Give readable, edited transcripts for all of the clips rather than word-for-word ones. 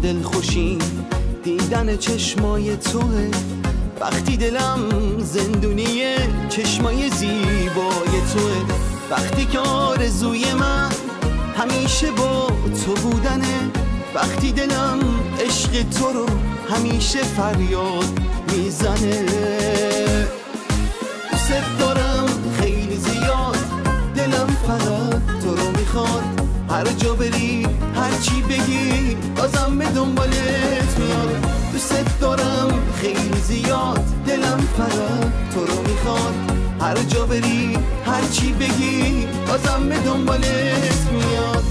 دلخوشی دیدن چشمای توه، وقتی دلم زندونی چشمای زیبای توه، وقتی که آرزوی من همیشه با تو بودنه، وقتی دلم عشق تو رو همیشه فریاد میزنه. دوست دارم خیلی زیاد، دلم فقط تو رو میخواد، هر جا بری هر چی بگی بازم به دنبالت میاد. دوست دارم خیلی زیاد، دلم فقط تو رو میخواد، هر جا بری هر چی بگی بازم به دنبالت میاد.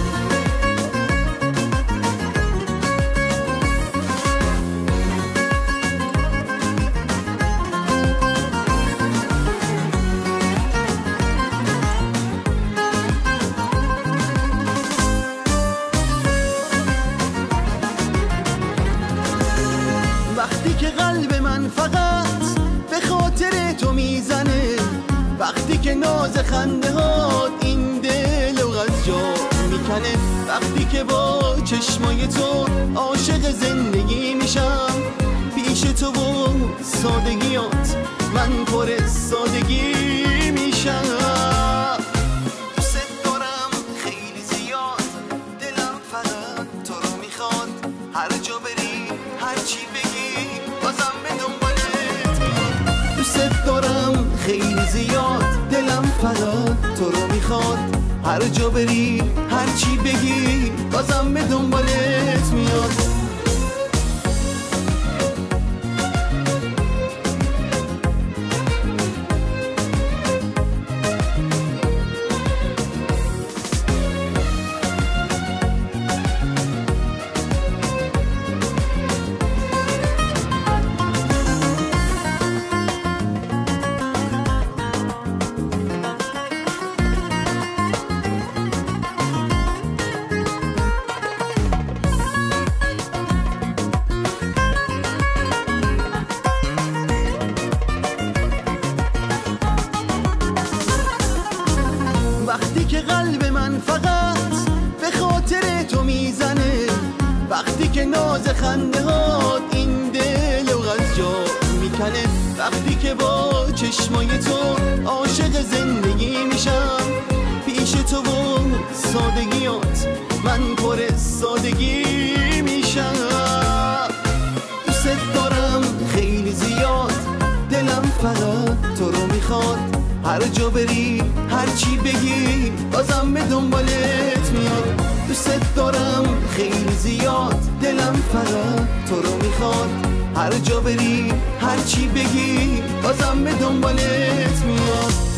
وقتی که قلب من فقط به خاطر تو میزنه، وقتی که ناز خنده هات این دل و از جا میکنه، وقتی که با چشمای تو عاشق زندگی میشم، پیش تو و سادگیات من پر سادگی میشم. دوست دارم خیلی زیاد، دلم فقط تو رو میخواد، هر جا بری هر چی بگی بازم به دنبالت میاد. دوست دارم خیلی زیاد، دلم فقط تو رو میخواد، هر جا بری هر چی بگی بازم به دنبالت میاد. وقتی که قلب من فقط به خاطر تو میزنه، وقتی که ناز خنده هات این دل و از جا میکنه، وقتی که با چشمای تو عاشق زندگی میشم، پیش تو و سادگیات من پر سادگی میشم. دوست دارم خیلی زیاد، دلم فقط تو رو میخواد، هر جا بری هر چی بگی بازم به دنبالت میاد. دوست دارم خیلی زیاد، دلم فقط تو رو میخواد، هر جا بری هر چی بگی بازم به دنبالت میاد.